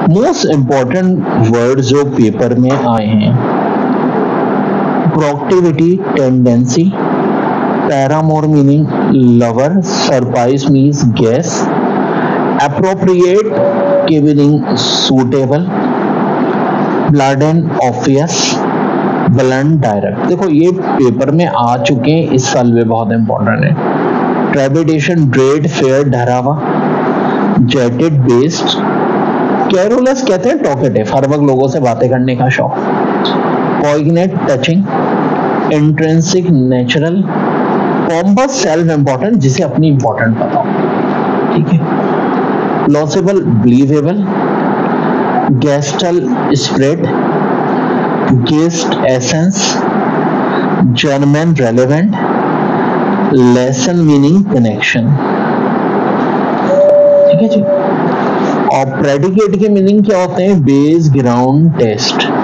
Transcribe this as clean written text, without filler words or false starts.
Most important word जो paper में आए हैं, proclivity tendency, paramour meaning lover, surprise means guess, appropriate के meaning suitable, blood and obvious, blunt direct. देखो ये पेपर में आ चुके हैं, इस साल में बहुत इंपॉर्टेंट है। ट्रेपिडेशन, ड्रेड, फेयर, डरावा, जेटेड, बेस्ड, कैरोलस कहते हैं टॉकेटिव, हर वक्त लोगों से बातें करने का शौक, cognate, touching, intrinsic, natural, pompous, self important, जिसे अपनी इंपॉर्टेंट पता हो, ठीक है, plausible, believable, gestalt, spread, gist, essence, germane, relevant, lesson meaning connection, ठीक है जी। और प्रेडिकेट के मीनिंग क्या होते हैं, बेस, ग्राउंड, टेस्ट।